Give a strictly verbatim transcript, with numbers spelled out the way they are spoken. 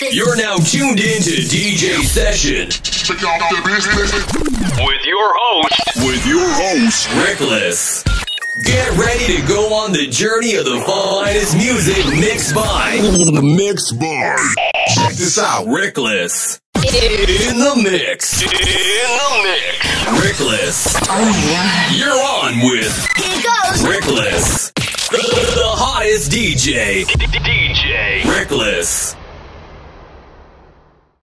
You're now tuned in to D J Session with your host, with your host, Reckless. Get ready to go on the journey of the finest music mixed by mixed by. Check this out, Reckless. In the mix. In the mix. Reckless. Oh yeah. You're on with Here goes Reckless. The, the hottest D J. D J Reckless.